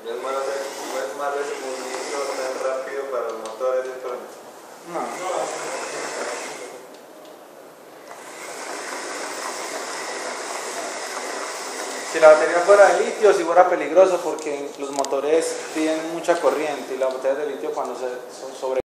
es malo ese movimiento tan rápido para los motores de electrónicos. No. Si la batería fuera de litio, sí fuera peligroso porque los motores piden mucha corriente y las baterías de litio cuando se sobre